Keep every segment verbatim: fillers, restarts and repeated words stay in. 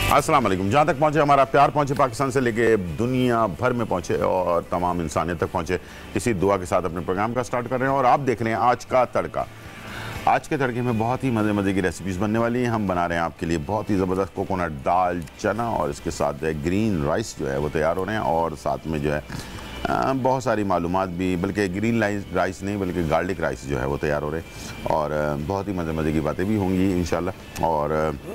अस्सलाम वालेकुम। जहाँ तक पहुँचे हमारा प्यार पहुँचे पाकिस्तान से लेके दुनिया भर में पहुँचे और तमाम इंसानियत तक पहुँचे, इसी दुआ के साथ अपने प्रोग्राम का स्टार्ट कर रहे हैं। और आप देख रहे हैं आज का तड़का। आज के तड़के में बहुत ही मज़े मज़े की रेसिपीज़ बनने वाली हैं। हम बना रहे हैं आपके लिए बहुत ही ज़बरदस्त कोकोनट दाल चना, और इसके साथ जो है ग्रीन राइस जो है वो तैयार हो रहे हैं, और साथ में जो है आ, बहुत सारी मालूमात भी, बल्कि ग्रीन राइस नहीं बल्कि गार्लिक राइस जो है वो तैयार हो रहे हैं, और बहुत ही मज़े मज़े की बातें भी होंगी इंशाल्लाह, और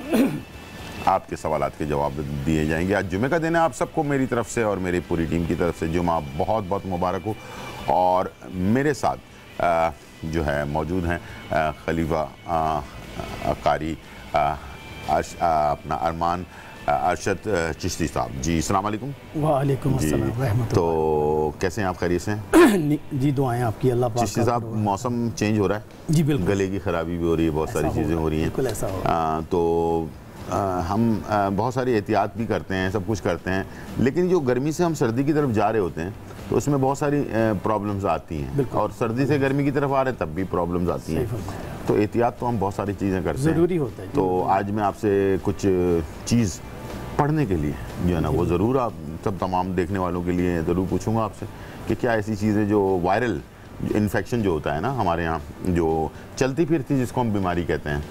आपके सवालात के जवाब दिए जाएंगे। आज जुमे का दिन है, आप सबको मेरी तरफ से और मेरी पूरी टीम की तरफ से जुमा बहुत बहुत मुबारक हो। और मेरे साथ आ, जो है मौजूद हैं खलीफा कारी अपना अरमान अरशद चिश्ती साहब। जी अस्सलाम वालेकुम। वालेकुम अस्सलाम रहमतुल्लाह। तो कैसे हैं आप, खैरियत से हैं? जी दुआएं आपकी, अल्लाह पाक। चिश्ती साहब, मौसम चेंज हो रहा है जी, बिल्कुल। गले की ख़राबी भी हो रही है, बहुत सारी चीज़ें हो रही हैं, बिल्कुल ऐसा हो। तो आ, हम आ, बहुत सारी एहतियात भी करते हैं, सब कुछ करते हैं, लेकिन जो गर्मी से हम सर्दी की तरफ जा रहे होते हैं तो उसमें बहुत सारी प्रॉब्लम्स आती हैं, और सर्दी से गर्मी की तरफ आ रहे हैं तब भी प्रॉब्लम्स आती हैं। तो एहतियात तो हम बहुत सारी चीज़ें करते हैं, ज़रूरी होता है। तो आज मैं आपसे कुछ चीज़ पढ़ने के लिए जो है ना वो ज़रूर आप सब तमाम देखने वालों के लिए ज़रूर पूछूंगा आपसे कि क्या ऐसी चीज़ें जो वायरल इन्फेक्शन जो होता है ना हमारे यहाँ, जो चलती फिरती जिसको हम बीमारी कहते हैं,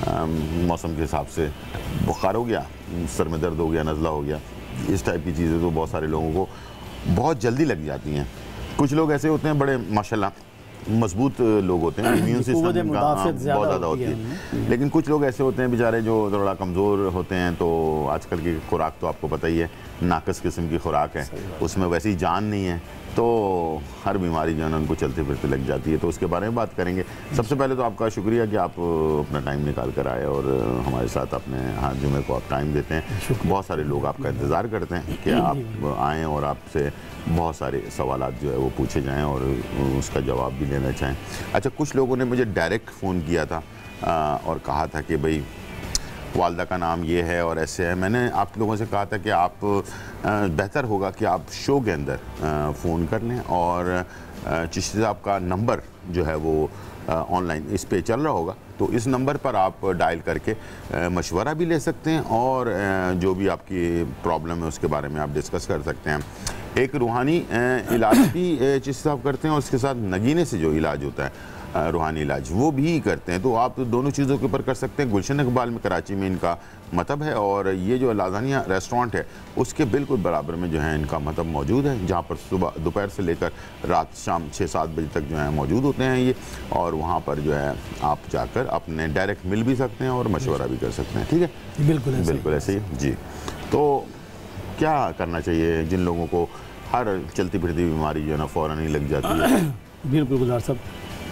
मौसम के हिसाब से बुखार हो गया, सर में दर्द हो गया, नज़ला हो गया, इस टाइप की चीज़ें तो बहुत सारे लोगों को बहुत जल्दी लग जाती हैं। कुछ लोग ऐसे होते हैं बड़े माशाल्लाह मजबूत लोग होते हैं, इम्यून सिस्टम उनका बहुत ज़्यादा होती है, लेकिन कुछ लोग ऐसे होते हैं बेचारे जो थोड़ा कमज़ोर होते हैं। तो आजकल की खुराक तो आपको पता ही है, नाकस किस्म की खुराक है, उसमें वैसी जान नहीं है, तो हर बीमारी जो है ना उनको चलते फिरते लग जाती है। तो उसके बारे में बात करेंगे। सबसे पहले तो आपका शुक्रिया कि आप अपना टाइम निकाल कर आए और हमारे साथ अपने हाँ जुमे को आप टाइम देते हैं। बहुत सारे लोग आपका इंतज़ार करते हैं कि आप आएँ और आपसे बहुत सारे सवालात जो है वो पूछे जाएं और उसका जवाब भी लेना चाहें। अच्छा, कुछ लोगों ने मुझे डायरेक्ट फ़ोन किया था आ, और कहा था कि भाई वालदा का नाम ये है और ऐसे है। मैंने आप लोगों से कहा था कि आप बेहतर होगा कि आप शो के अंदर फ़ोन कर लें, और चिश्ती साहब का नंबर जो है वो ऑनलाइन इस पे चल रहा होगा, तो इस नंबर पर आप डायल करके मशवरा भी ले सकते हैं, और जो भी आपकी प्रॉब्लम है उसके बारे में आप डिस्कस कर सकते हैं। एक रूहानी इलाज भी चिश्ती साहब करते हैं, और उसके साथ नगीने से जो इलाज होता है रूहानी इलाज वो भी करते हैं, तो आप दोनों चीज़ों के ऊपर कर सकते हैं। गुलशन इकबाल में कराची में इनका मतब है, और ये जो लाजानिया रेस्टोरेंट है उसके बिल्कुल बराबर में जो है इनका मतब मौजूद है, जहाँ पर सुबह दोपहर से लेकर रात शाम छः सात बजे तक जो है मौजूद होते हैं ये, और वहाँ पर जो है आप जाकर अपने डायरेक्ट मिल भी सकते हैं और मशवरा भी कर सकते हैं। ठीक है, बिल्कुल बिल्कुल ऐसे ही जी। तो क्या करना चाहिए जिन लोगों को हर चलती फिरती बीमारी जो है ना फ़ौरन ही लग जाती है? बिल्कुल गुलजार साहब,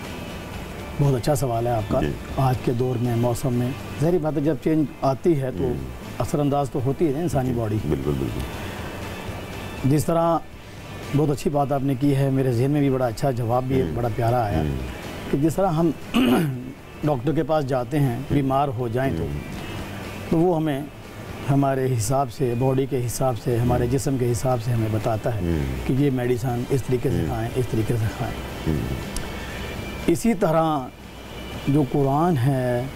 बहुत अच्छा सवाल है आपका। आज के दौर में मौसम में ज़ाहिर बात है जब चेंज आती है तो असरअंदाज तो होती है इंसानी बॉडी। बिल्कुल बिल्कुल। जिस तरह बहुत अच्छी बात आपने की है, मेरे जहन में भी बड़ा अच्छा जवाब भी बड़ा प्यारा आया कि जिस तरह हम डॉक्टर के पास जाते हैं बीमार हो जाएं तो तो वो हमें हमारे हिसाब से, बॉडी के हिसाब से, हमारे जिस्म के हिसाब से हमें बताता है कि ये मेडिसिन इस तरीके से खाएँ, इस तरीके से खाएँ। इसी तरह जो कुरान है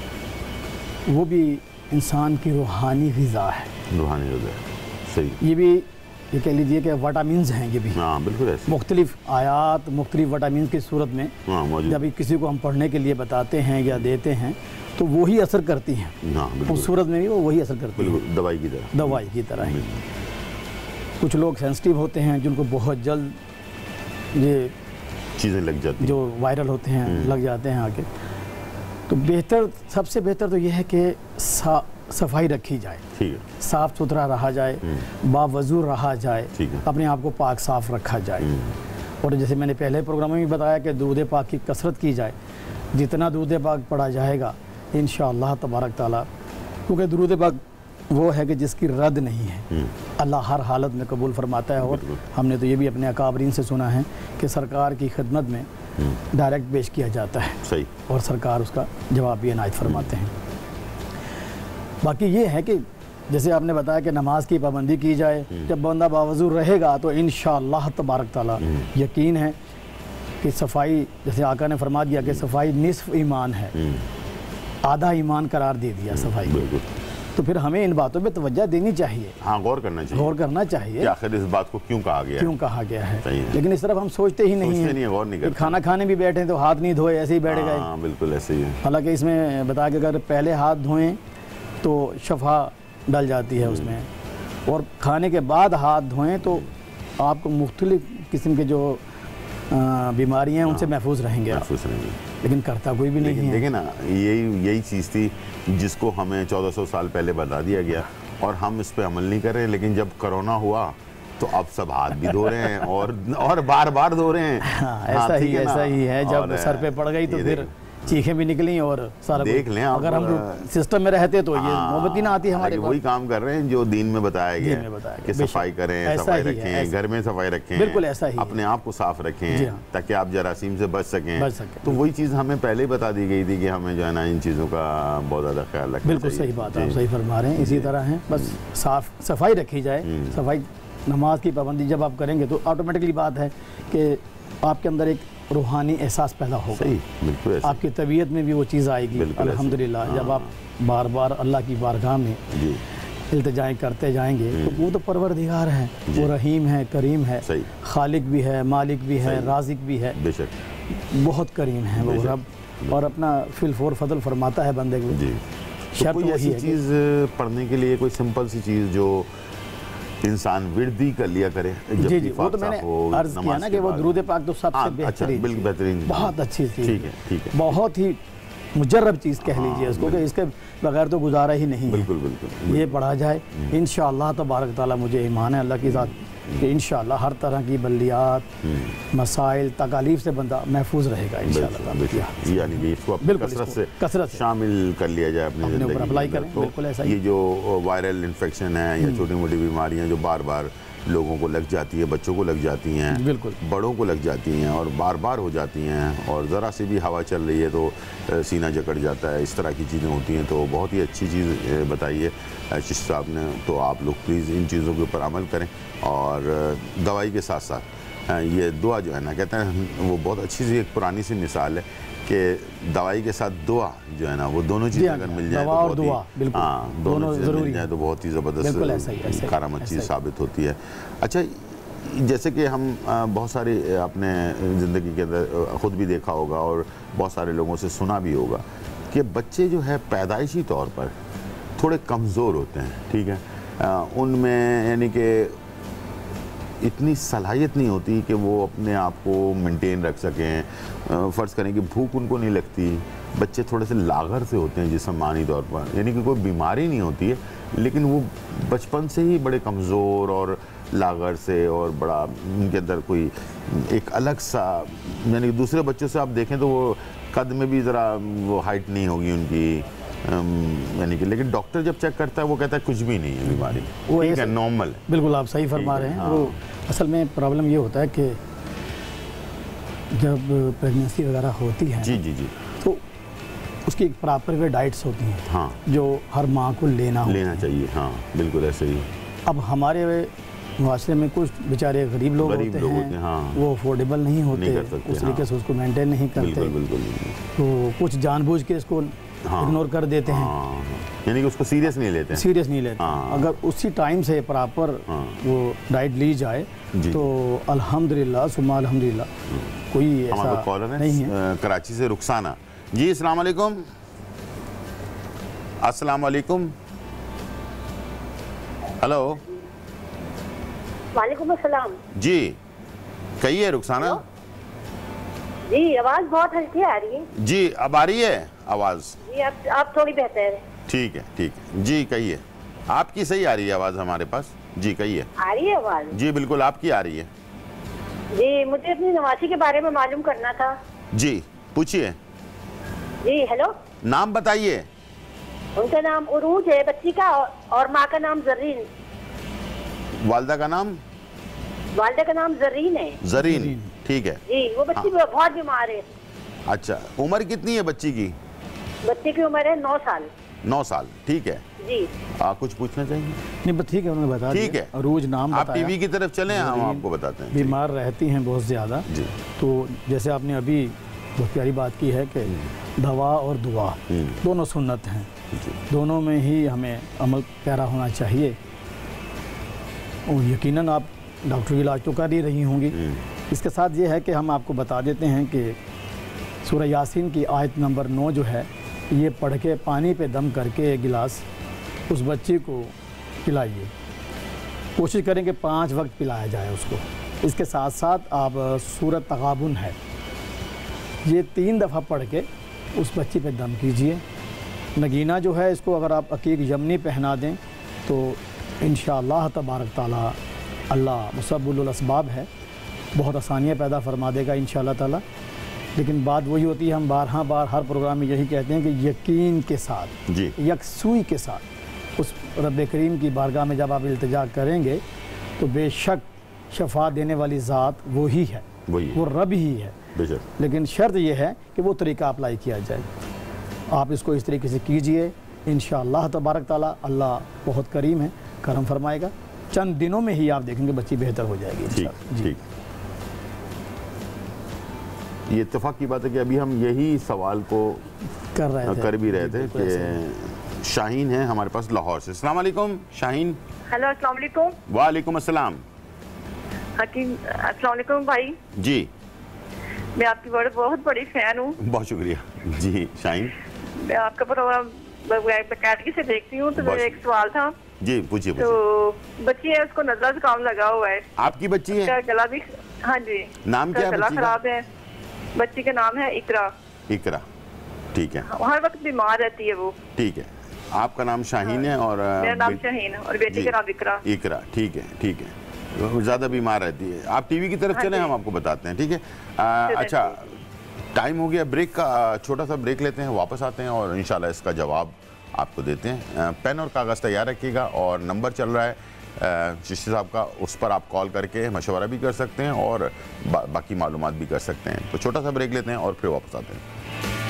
वो भी इंसान की रूहानी ग़िज़ा है। रूहानी ग़िज़ा, सही। ये भी ये कह लीजिए कि विटामिन्स हैं, ये भी हाँ बिल्कुल ऐसे मुख्तलिफ आयात मुख्तलिफ विटामिन्स की सूरत में हाँ, जब किसी को हम पढ़ने के लिए बताते हैं या देते हैं तो वही असर करती हैं हाँ, उस सूरत में भी वो वही असर करती है, दवाई की तरह दवाई की तरह ही। कुछ लोग सेंसिटिव होते हैं जिनको बहुत जल्द ये चीज़ें लग जाती हैं, जो वायरल होते हैं लग जाते हैं आगे। तो बेहतर, सबसे बेहतर तो ये है कि सा, सफाई रखी जाए, ठीक है, साफ़ सुथरा रहा जाए, बावजूर रहा जाए, अपने आप को पाक साफ़ रखा जाए। और जैसे मैंने पहले प्रोग्राम में भी बताया कि दूध पाक की कसरत की जाए, जितना दूध पाक पढ़ा जाएगा इंशाअल्लाह तबारक ताला, क्योंकि दूध पाक वो है कि जिसकी रद्द नहीं है, अल्लाह हर हालत में कबूल फरमाता है। और हमने तो ये भी अपने अकाबरीन से सुना है कि सरकार की खिदमत में डायरेक्ट पेश किया जाता है, सही, और सरकार उसका जवाब भी इनायत फरमाते हैं। बाकी ये है कि जैसे आपने बताया कि नमाज की पाबंदी की जाए, जब बंदा बावजूर रहेगा तो इंशाअल्लाह तबारक ताला यकीन है कि सफाई, जैसे आका ने फरमा दिया कि सफाई निस्फ ईमान है, आधा ईमान करार दे दिया सफाई। तो फिर हमें इन बातों पे तवज्जो देनी चाहिए। हाँ, गौर करना चाहिए, गौर करना चाहिए कि आखिर इस बात को क्यों कहा गया क्यों कहा गया है, है। लेकिन इस तरफ हम सोचते ही नहीं है, गौर नहीं करते। खाना खाने भी बैठे तो हाथ नहीं धोए, ऐसे ही बैठ गए। हाँ, बिल्कुल ऐसे ही है। हालांकि इसमें बता के अगर पहले हाथ धोएं तो शफा डल जाती है उसमें, और खाने के बाद हाथ धोएं तो आपको मुख्तलिफ किस्म के जो बीमारियां हैं उनसे महफूज रहेंगे, महफूज रहेंगे। लेकिन करता कोई भी नहीं है। देखिए ना, यही यही चीज़ थी जिसको हमें चौदह सौ साल पहले बता दिया गया और हम इस पे अमल नहीं कर रहे। लेकिन जब कोरोना हुआ तो अब सब हाथ भी धो रहे हैं और और बार बार धो रहे हैं। हाँ, ऐसा ही ऐसा ही है। जब सर पे पड़ गई तो फिर चीखें भी निकली और सारा देख लें। अगर हम सिस्टम में रहते तो ये नौबत ही ना आती हमारे पास। वही काम कर रहे हैं जो दीन में बताया गया कि सफाई करें, सफाई रखें, घर में सफाई रखें, बिल्कुल ऐसा ही, अपने आप को साफ रखें ताकि आप जरासीम से बच सकें। बच सकें। तो वही चीज़ हमें पहले ही बता दी गई थी कि हमें जो है ना इन चीज़ों का बहुत ज़्यादा ख्याल रखना। बिल्कुल सही बात, आप सही फरमा रहे हैं। इसी तरह है, बस साफ सफाई रखी जाए। सफाई, नमाज की पाबंदी जब आप करेंगे तो ऑटोमेटिकली बात है कि आपके अंदर एक रूहानी एहसास पैदा होगा। बिल्कुल, आपकी तबीयत में भी वो चीज़ आएगी अल्हम्दुलिल्लाह। हाँ। जब आप बार बार अल्लाह की बारगाह में इल्तिजाएं करते जाएंगे तो वो तो परवरदिगार है, वो रहीम है, करीम है, खालिक भी है, मालिक भी है, राज़िक भी है, बेशक बहुत करीम है वो रब, और अपना फिल फोर फजल फरमाता है बंदे को। तो कोई ऐसी चीज़ पढ़ने के लिए कोई सिंपल सी चीज़ जो इंसान विर्दी कर लिया करे। जी जी, वो तो मैंने अर्ज किया ना कि वो दुरूद पाक तो सबसे बेहतरीन, बिल्कुल बेहतरीन, बहुत अच्छी चीज़, ठीक है, ठीक है, बहुत ही मुजर्रब चीज़ कह लीजिए उसको, कि इसके बगैर तो गुजारा ही नहीं है। बिल्कुल बिल्कुल, ये पढ़ा जाए इंशाअल्लाह तबारक ताला। मुझे ईमान है अल्लाह की ज़ात कि इंशाअल्लाह हर तरह की बल्लियात, मसाइल, तकालीफ से बंदा महफूज रहेगा इंशाअल्लाह। यानी कि इसको कसरत से कसरत शामिल कर लिया जाए अपनी ज़िंदगी में, अप्लाई करें। बिल्कुल ऐसा ही। ये जो वायरल इन्फेक्शन है या छोटी मोटी बीमारियाँ जो बार बार लोगों को लग जाती है, बच्चों को लग जाती हैं, बिल्कुल बड़ों को लग जाती हैं और बार बार हो जाती हैं, और ज़रा सी भी हवा चल रही है तो सीना जकड़ जाता है, इस तरह की चीज़ें होती हैं। तो बहुत ही अच्छी चीज़ बताइए चिश्ती साहब ने। तो आप लोग प्लीज़ इन चीज़ों के ऊपर अमल करें, और दवाई के साथ साथ ये दुआ जो है ना, कहते हैं वो बहुत अच्छी सी एक पुरानी सी मिसाल है कि दवाई के साथ दुआ जो है ना, वो दोनों चीज़ें अगर मिल जाए तो बहुत ही, हाँ दोनों चीज़ें मिल जाए तो बहुत ही ज़बरदस्त कारामद चीज़ साबित होती है। अच्छा, जैसे कि हम बहुत सारी अपने ज़िंदगी के अंदर ख़ुद भी देखा होगा और बहुत सारे लोगों से सुना भी होगा कि बच्चे जो है पैदाइशी तौर पर थोड़े कमज़ोर होते हैं, ठीक है, उनमें यानी कि इतनी सलाहियत नहीं होती कि वो अपने आप को मेंटेन रख सकें। फ़र्ज़ करें कि भूख उनको नहीं लगती, बच्चे थोड़े से लागर से होते हैं जिस्मानी तौर पर, यानी कि कोई बीमारी नहीं होती है लेकिन वो बचपन से ही बड़े कमज़ोर और लागर से, और बड़ा उनके अंदर कोई एक अलग सा, यानी कि दूसरे बच्चों से आप देखें तो वो कद में भी ज़रा वो हाइट नहीं होगी उनकी, यानी कि, लेकिन डॉक्टर जब चेक करता है वो कहता है कुछ भी नहीं है बीमारी, वो ठीक है, नॉर्मल है। बिल्कुल आप सही फरमा रहे हैं। हाँ। वो असल में प्रॉब्लम ये होता है कि जब प्रेगनेंसी वगैरह होती है, जी जी जी, तो उसकी एक प्रॉपर वे डाइट्स होती हैं, हाँ, जो हर माँ को लेना लेना चाहिए। हाँ बिल्कुल ऐसे ही। अब हमारे माशरे में कुछ बेचारे गरीब लोग गरीब होते लोग हैं, होते हैं, हाँ, वो अफोर्डेबल नहीं होते, नहीं कर सकते, उस तरीके से उसको मेंटेन नहीं करते, बिल्कुल बिल्कुल, तो कुछ जानबूझ के इसको हाँ, इग्नोर कर देते हैं, हाँ, यानी कि उसको सीरियस नहीं लेते हैं, सीरियस नहीं लेते। हाँ, अगर उसी टाइम से प्रॉपर हाँ, वो डाइट ली जाए तो अल्हम्दुलिल्लाह सुम्मा अल्हम्दुलिल्लाह कोई ऐसा नहीं है। कराची से रुखसाना जी, अस्सलाम वालेकुम। अस्सलाम वालेकुम। हेलो। वालेकुम अस्सलाम जी, कहिए रुखसाना जी। आवाज़ बहुत हल्की आ रही है जी, अब आ रही है आवाज़ जी? आप आप थोड़ी बेहतर है। ठीक है ठीक है जी, कहिए। आपकी सही आ रही है आवाज़ हमारे पास जी, कहिए। आ रही है आवाज़? जी बिल्कुल आपकी आ रही है जी। मुझे अपनी नवासी के बारे में मालूम करना था जी, पूछिए जी। हेलो, नाम बताइए। उनका नाम उरूज है बच्ची का, और माँ का नाम जरीन। वालदा का नाम? वालदा का नाम जरीन है। जरीन, ठीक है जी। वो बच्ची हाँ, बहुत बीमार है। अच्छा, उम्र कितनी है बच्ची की? बच्ची की उम्र है नौ साल। नौ साल, ठीक है जी। आ, कुछ पूछना चाहिए? नहीं बस ठीक है, उन्होंने बता ठीक है। रोज नाम आप टीवी की तरफ चलें, हम आपको बताते हैं। बीमार रहती हैं बहुत ज़्यादा, तो जैसे आपने अभी बहुत प्यारी बात की है कि दवा और दुआ दोनों सुन्नत हैं, दोनों में ही हमें अमल प्यारा होना चाहिए। और यकीनन आप डॉक्टर की इलाज तो कर ही रही होंगी। इसके साथ ये है कि हम आपको बता देते हैं कि सूरह यासीन की आयत नंबर नौ जो है, ये पढ़ के पानी पे दम करके एक गिलास उस बच्चे को पिलाइए। कोशिश करें कि पाँच वक्त पिलाया जाए उसको। इसके साथ साथ आप सूरत तगाबुन है, ये तीन दफ़ा पढ़ के उस बच्ची पे दम कीजिए। नगीना जो है, इसको अगर आप अकीक यमनी पहना दें तो इंशाअल्लाह तबारक ताला अल्लाह मुसब्बिबुल असबाब है, बहुत आसानियाँ पैदा फरमा देगा इंशाअल्लाह ताला। लेकिन बात वही होती है, हम बारहा बार हर प्रोग्राम में यही कहते हैं कि यकीन के साथ जी, यकसुई के साथ उस रब करीम की बारगाह में जब आप इल्तिजा करेंगे तो बेशक शफा देने वाली ज़ात वो ही है, वही वो रब ही है। लेकिन शर्त यह है कि वो तरीका अप्लाई किया जाए। आप इसको इस तरीके से कीजिए, इंशाअल्लाह तबारक ताला अल्लाह बहुत करीम है, करम फरमाएगा। चंद दिनों में ही आप देखेंगे बच्ची बेहतर हो जाएगी। ठीक ठीक, ये इत्तेफाक की बात है कि अभी हम यही सवाल को कर रहे थे, कर भी रहे थे कि शाहीन है हमारे पास लाहौर से। अस्सलाम वालेकुम शाहीन। हेलो, अस्सलाम वालेकुम। वालेकुम अस्सलाम। हकीम, अस्सलाम वालेकुम भाई जी। मैं आपकी बड़ी बहुत बड़ी फैन हूँ। बहुत शुक्रिया जी शाहीन। मैं आपका प्रोग्राम बकायदगी से देखती हूँ। तो मेरा एक सवाल था जी, पूछिए। तो बच्ची है, उसको नजला जुकाम लगा हुआ है। आपकी बच्ची है? गला भी, हाँ जी। नाम क्या है? गला खराब है। बच्ची का नाम है इकरा। इकरा, ठीक है। हर वक्त बीमार रहती है वो। ठीक है, आपका नाम शाहीन है और मेरा नाम शाहीन है और बेटी का नाम इकरा। इकरा, ठीक है ठीक है। ज़्यादा बीमार रहती है। आप टीवी की तरफ चलें, हम आपको बताते हैं, ठीक है। अच्छा, टाइम हो गया ब्रेक का, छोटा सा ब्रेक लेते हैं, वापस आते हैं और इंशाल्लाह इसका जवाब आपको देते हैं। पेन और कागज़ तैयार रखिएगा और नंबर चल रहा है चिश्ती साहब का, उस पर आप कॉल करके मशवरा भी कर सकते हैं और बा, बाकी मालूमात भी कर सकते हैं। तो छोटा सा ब्रेक लेते हैं और फिर वापस आते हैं।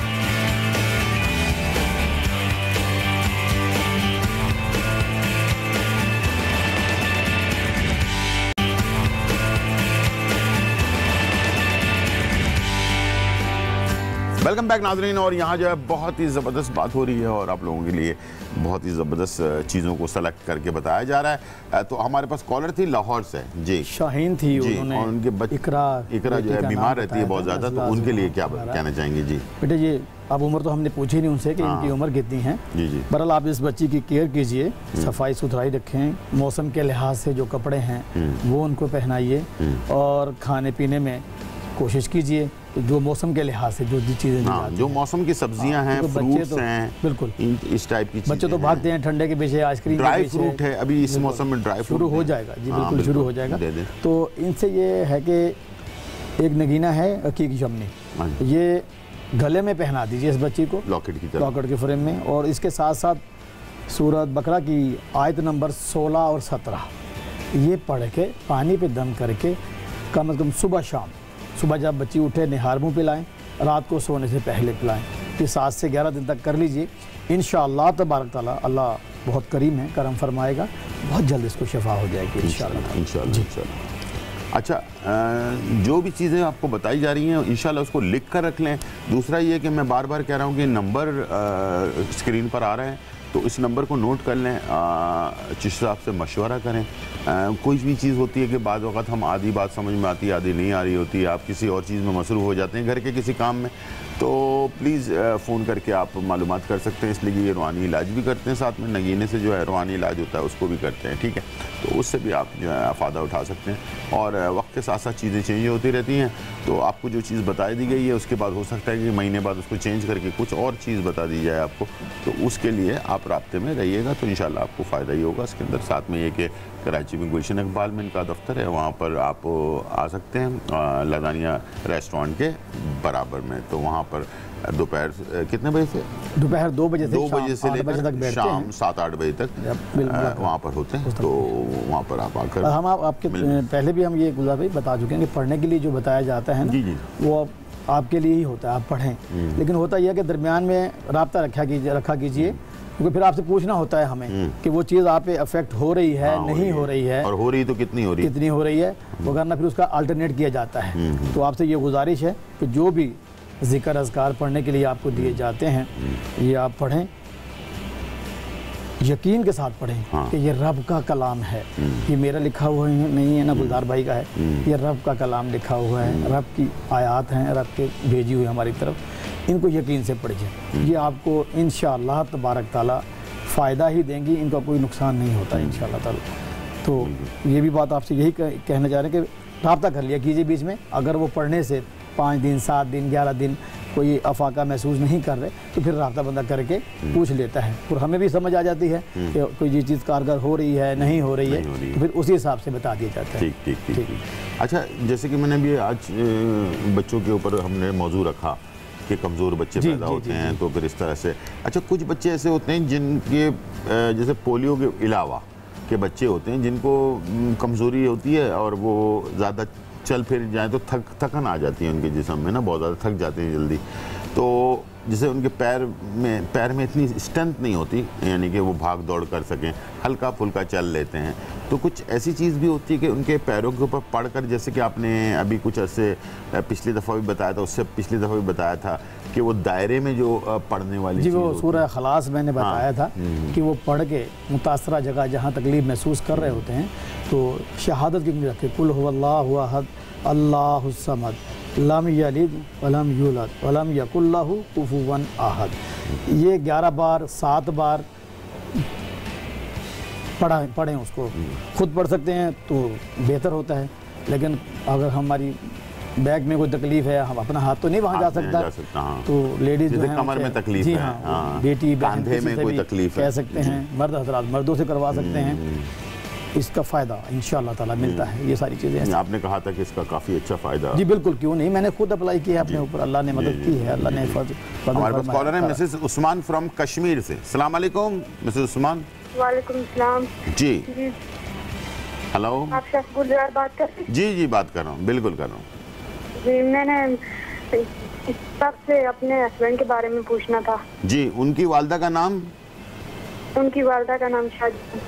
वेलकम बैक नाज़रीन। और यहाँ जो है बहुत ही ज़बरदस्त बात हो रही है और आप लोगों के लिए बहुत ही ज़बरदस्त चीज़ों को सेलेक्ट करके बताया जा रहा है। तो हमारे पास कॉलर थी लाहौर से जी, शाहीन थी जी, और उनके बच्चे इकरा इकरा जो है बीमार रहती है बहुत ज़्यादा, तो उनके लिए क्या कहना चाहेंगे? जी बेटे, ये अब उम्र तो हमने पूछी नहीं उनसे कि इनकी उम्र कितनी है। जी जी, बहरहाल आप इस बच्ची की केयर कीजिए, सफाई सुथराई रखें, मौसम के लिहाज से जो कपड़े हैं वो उनको पहनाइए और खाने पीने में कोशिश कीजिए जो मौसम के लिहाज से जो चीज़ें हाँ, जो मौसम की सब्जियां हैं, फ्रूट्स हैं, बिल्कुल इस टाइप की चीजें। बच्चे तो भागते हैं ठंडे के पीछे, आइसक्रीम ड्राई फ्रूट है, अभी इस मौसम में ड्राई फ्रूट शुरू हो जाएगा जी, बिल्कुल शुरू हो जाएगा। तो इनसे ये है कि एक नगीना है अकीक यमनी, ये गले में पहना दीजिए इस बच्ची को लॉकेट की तरह, लॉकेट के फ्रेम में। और इसके साथ साथ सूरत बकरा की आयत नंबर सोलह और सत्रह ये पढ़ के पानी पे दम करके कम अज़ कम सुबह शाम, सुबह जब बच्ची उठे निहार मुँह पिलाएँ, रात को सोने से पहले पिलाएँ। फिर सात से ग्यारह दिन तक कर लीजिए, इंशाअल्लाह तबारक ताला अल्लाह बहुत करीम है, करम फरमाएगा, बहुत जल्द इसको शफा हो जाएगी इंशाअल्लाह इंशाअल्लाह। अच्छा, जो भी चीज़ें आपको बताई जा रही हैं इंशाअल्लाह उसको लिख कर रख लें। दूसरा ये कि मैं बार बार कह रहा हूँ कि नंबर स्क्रीन पर आ रहे हैं, तो इस नंबर को नोट कर लें, चिश्ती साहब से मशवरा करें। आ, कोई भी चीज़ होती है कि बाद वक़्त हम आधी बात समझ में आती है, आधी नहीं आ रही होती है, आप किसी और चीज़ में मसरूफ़ हो जाते हैं घर के किसी काम में, तो प्लीज़ फ़ोन करके आप मालूमात कर सकते हैं। इसलिए ये रूहानी इलाज भी करते हैं, साथ में नगीने से जो है रूहानी इलाज होता है उसको भी करते हैं, ठीक है। तो उससे भी आप जो है फ़ायदा उठा सकते हैं। और वक्त के साथ साथ चीज़ें चेंज होती रहती हैं, तो आपको जो चीज़ बताई दी गई है उसके बाद हो सकता है कि महीने बाद उसको चेंज करके कुछ और चीज़ बता दी जाए आपको, तो उसके लिए आप राब्ते में रहिएगा, तो इंशाल्लाह आपको फ़ायदा ही होगा। इसके अंदर साथ में ये कि कराची में गुलशन इकबाल में इनका दफ्तर है, वहाँ पर आप आ सकते हैं लदानिया रेस्टोरेंट के बराबर में। तो वहाँ पर दोपहर कितने बजे से? दोपहर दो बजे से दो बजे से लेकर शाम सात आठ बजे तक वहाँ पर होते हैं, तो वहाँ पर आप आकर हम आप, आपके पहले भी हम ये गुलजार भाई बता चुके हैं कि पढ़ने के लिए जो बताया जाता है ना, जी जी, वो आपके लिए ही होता है, आप पढ़ें। लेकिन होता यह है कि दरमियान में रब्ता रखा कीजिए रखा कीजिए क्योंकि फिर आपसे पूछना होता है हमें कि वो चीज़ आप पे अफेक्ट हो रही है, हाँ, नहीं हो रही है, और हो रही तो कितनी हो रही कितनी हो रही है, वो करना फिर उसका अल्टरनेट किया जाता है। तो आपसे ये गुजारिश है कि जो भी ज़िक्र अज़कार पढ़ने के लिए आपको दिए जाते हैं, ये आप पढ़ें, यकीन के साथ पढ़ें हाँ। कि ये रब का कलाम है, ये मेरा लिखा हुआ नहीं है ना, गुलजार भाई का है, ये रब का कलाम लिखा हुआ है, रब की आयात हैं, रब के भेजी हुई हमारी तरफ, इनको यकीन से पढ़िए। ये आपको इंशाअल्लाह तबारक ताला फ़ायदा ही देंगी, इनका कोई नुकसान नहीं होता इंशाअल्लाह ताला। तो ये भी बात आपसे यही कहना चाह रहे हैं कि रब्ता कर लिया कीजिए बीच में, अगर वो पढ़ने से पाँच दिन सात दिन ग्यारह दिन कोई अफाका महसूस नहीं कर रहे तो फिर रब्ता बंदा करके पूछ लेता है, और हमें भी समझ आ जाती है कि कोई ये चीज़ कारगर हो रही है नहीं हो रही है, तो फिर उसी हिसाब से बता दिया जाता है। ठीक ठीक ठीक। अच्छा, जैसे कि मैंने भी आज बच्चों के ऊपर हमने मौजू रखा कि कमज़ोर बच्चे पैदा होते हैं, तो फिर इस तरह से अच्छा कुछ बच्चे ऐसे होते हैं जिनके जैसे पोलियो के अलावा के बच्चे होते हैं जिनको कमज़ोरी होती है और वो ज़्यादा चल फिर जाए तो थक थकन आ जाती है उनके जिस्म में ना, बहुत ज़्यादा थक जाते हैं जल्दी, तो जैसे उनके पैर में पैर में इतनी स्ट्रेंथ नहीं होती यानी कि वो भाग दौड़ कर सकें, हल्का फुल्का चल लेते हैं, तो कुछ ऐसी चीज़ भी होती है कि उनके पैरों के ऊपर पड़कर, जैसे कि आपने अभी कुछ अर्से पिछली दफ़ा भी बताया था, उससे पिछली दफ़ा भी बताया था कि वो दायरे में जो पढ़ने वाली जी वो सूरह खलास मैंने बताया था कि वो पढ़ के मुतासरा जगह जहाँ तकलीफ महसूस कर रहे होते हैं तो शहादत की रखे, कुल हुवल्लाहु अहद अल्लाहुस समद लम यलिद वलम यूलद वलम यकुल लहू कुफुवन अहद, ये ग्यारह बार सात बार पढ़ा पढ़ें, उसको खुद पढ़ सकते हैं तो बेहतर होता है, लेकिन अगर हमारी बैग में कोई तकलीफ है, हम अपना हाथ तो नहीं वहाँ जा सकता, जा सकता हाँ। तो लेडीज़ जो हैं कमर में तकलीफ जी है, हाँ, हाँ, बेटी कांधे में कोई तकलीफ कह सकते हैं, मर्द हजरात मर्दों से करवा सकते हैं, इसका फ़ायदा इंशाअल्लाह ताला मिलता है। ये सारी चीज़ें आपने कहा था कि इसका काफ़ी अच्छा फ़ायदा, जी बिल्कुल, क्यों नहीं, मैंने खुद अप्लाई किया अपने ऊपर, अल्लाह ने मदद की है, अल्लाह ने। हमारे पास कॉलर है मिसेस उस्मान फ्रॉम कश्मीर से। अस्सलाम वालेकुम मिसेस उस्मान। वालेकुम सलाम। जी हेलो, आप शेख गुलजार बात कर रहे हैं? जी जी बात कर रहा हूँ, बिल्कुल कर रहा हूँ जी। मैंने सबसे अपने हस्बैंड के बारे में पूछना था। जी, उनकी वालदा का नाम? उनकी वालदा का नाम शाहजहां।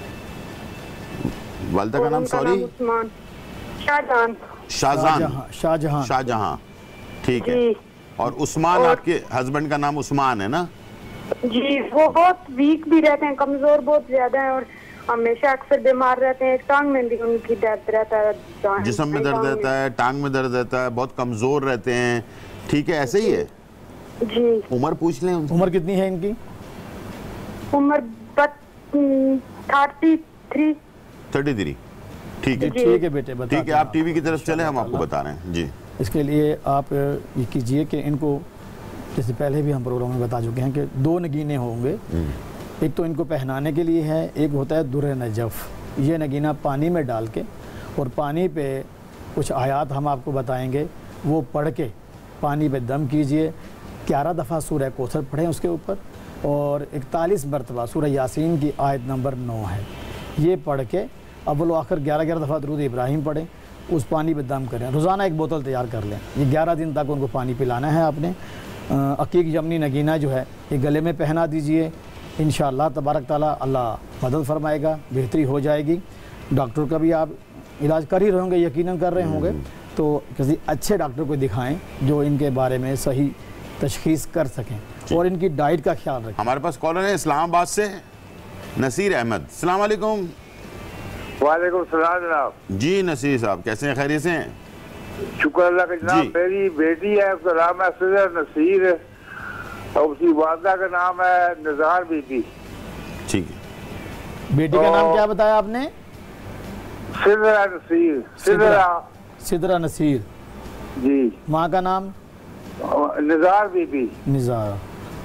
वालदा का नाम सॉरी? उस्मान। शाहजहां। शाहजहां शाहजहां शाहजहां ठीक है। और उस्मान और आपके हस्बैंड का नाम उस्मान है ना? जी, वो बहुत वीक भी रहते हैं, कमजोर बहुत ज्यादा है और हमेशा अक्सर बीमार रहते हैं, एक टांग में भी उनकी दर्द रहता है, जिस्म में दर्द रहता है, टांग में दर्द रहता है, बहुत कमजोर रहते हैं, ठीक है, ऐसे ही है जी। उम्र पूछ लें, उम्र कितनी है इनकी? उम्र थर्टी थ्री थर्टी थ्री ठीक है ठीक है बेटे, ठीक है, आप टीवी की तरफ चले, हम आपको बता रहे हैं जी। इसके लिए आप ये कीजिए कि इनको, जैसे पहले भी हम प्रोग्राम में बता चुके हैं कि दो नगीने होंगे, एक तो इनको पहनाने के लिए है, एक होता है दुर्र नजफ़, ये नगीना पानी में डाल के और पानी पे कुछ आयात हम आपको बताएंगे, वो पढ़ के पानी पे दम कीजिए, ग्यारह दफ़ा सूरह कौसर पढ़ें उसके ऊपर, और इकतालीस मरतबा सूरह यासीन की आयत नंबर नौ है, ये पढ़ के अव्वल व आखिर ग्यारह ग्यारह दफ़ा दुरूद इब्राहिम पढ़ें, उस पानी पे दम करें, रोज़ाना एक बोतल तैयार कर लें, ये ग्यारह दिन तक उनको पानी पिलाना है आपने। अकीक यमनी नगीना जो है ये गले में पहना दीजिए, इंशाअल्लाह तबारक ताला अल्लाह मदद फरमाएगा, बेहतरी हो जाएगी। डॉक्टर का भी आप इलाज कर ही रहे होंगे, यकीनन कर रहे होंगे, तो किसी अच्छे डॉक्टर को दिखाएं जो इनके बारे में सही तशखीस कर सकें और इनकी डाइट का ख्याल रखें। हमारे पास कॉलर है इस्लामाबाद से नसीर अहमद। अस्सलाम वालेकुम। वालेकुम सलाम जनाब। जी नसीर साहब, कैसे हैं, खैरियत से हैं? शुक्र अल्लाह का जनाब। मेरी बेटी है, उसका नाम है सिदरा नसीर और उसकी वालदा का नाम है निज़ार बीबी। ठीक है। बेटी का नाम क्या बताया आपने? सिदरा नसीर। सिदरा सिदरा नसीर जी। माँ का नाम? निज़ार बीबी। निज़ार